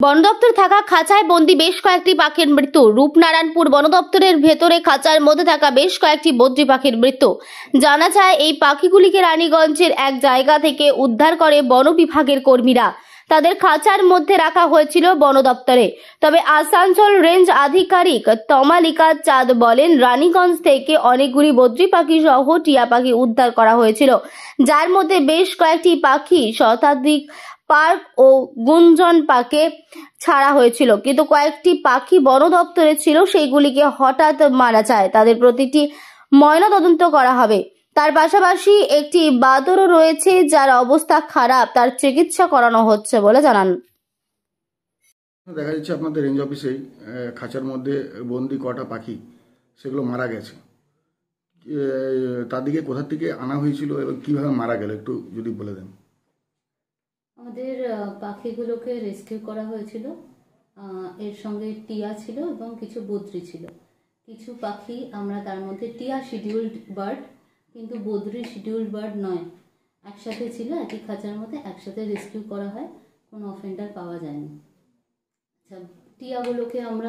বন দপ্তর থাকা খাঁচায় বন্দি বেশ কয়েকটি পাখির মৃত্যু। রূপনারায়ণপুর বন দপ্তরের ভেতরে খাঁচার মধ্যে থাকা বেশ কয়েকটি বদ্রি পাখির মৃত্যু। জানা যায়, এই পাখিগুলিকে রানীগঞ্জের এক জায়গা থেকে উদ্ধার করে বন বিভাগের কর্মীরা। তাদের খাঁচার মধ্যে রাখা হয়েছিল বন দপ্তরে। তবে আসানসোল রেঞ্জ আধিকারিক তমালিকা চাঁদ বলেন, রানীগঞ্জ থেকে অনেকগুলি বদ্রি পাখি সহ টিয়া পাখি উদ্ধার করা হয়েছিল, যার মধ্যে বেশ কয়েকটি পাখি শতাধিক পার্ক ও গুঞ্জন পাকে ছাড়া হয়েছিল, কিন্তু কয়েকটি পাখি বন দপ্তরে ছিল, সেইগুলিকে হঠাৎ মারা যায়। তাদের প্রতিটি ময়না তদন্ত করা হবে। তার পাশাপাশি একটি বাদরও রয়েছে, যার অবস্থা খারাপ, তার চিকিৎসা করানো হচ্ছে বলে জানান। দেখা যাচ্ছে আপনাদের রেঞ্জ অফিসেই খাঁচার মধ্যে বন্দি কটা পাখি সেগুলো মারা গেছে। তাদেরকে কোথা থেকে আনা হয়েছিল এবং কিভাবে মারা গেল একটু যদি বলে দেন। আমাদের পাখিগুলোকে রেস্কিউ করা হয়েছিল। এর সঙ্গে টিয়া ছিল এবং কিছু বদ্রি ছিল। কিছু পাখি আমরা তার মধ্যে টিয়া শিডিউলড বার্ড, কিন্তু বদ্রি শিডিউলড বার্ড নয়, একসাথে ছিল, একই খাঁচার মধ্যে একসাথে রেস্কিউ করা হয়, কোনো অফেন্ডার পাওয়া যায়নি। আচ্ছা, টিয়াগুলোকে আমরা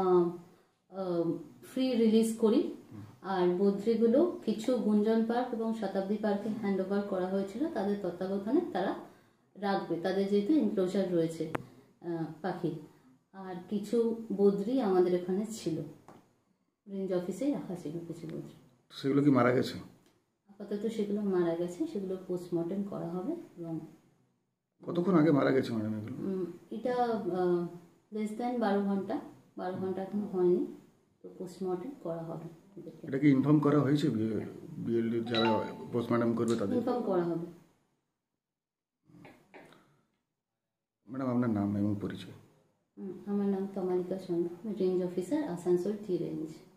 ফ্রি রিলিজ করি, আর বদ্রিগুলো কিছু গুঞ্জন পার্ক এবং শতাব্দী পার্কে হ্যান্ড ওভার করা হয়েছিল। তাদের তত্ত্বাবধানে তারা রাখবে, তাদের যেহেতু এনক্লোজার রয়েছে পাখি। আর কিছু বদ্রি আমাদের এখানে ছিল, রেঞ্জ অফিসেই রাখা ছিল কিছু বদ্রি। সেগুলো কি মারা গেছে? আপাতত সেগুলো মারা গেছে, সেগুলো পোস্টমর্টেম করা হবে। এবং কতক্ষণ আগে মারা গেছে ম্যাডাম এগুলো? এটা লেস দেন 12 ঘন্টা, 12 ঘন্টা এখনো হয়নি, তো পোস্টমর্টেম করা হবে। এটা কি ইনফর্ম করা হয়েছে বিএলডি যারা পোস্টমর্টেম করবে তাদের? ইনফর্ম করা হবে। ম্যাডাম আপনার নাম এবং পরিচয়? আমার নাম তমালিকা চন্দ্র, রেঞ্জ অফিসার, আসানসোল টি রেঞ্জ।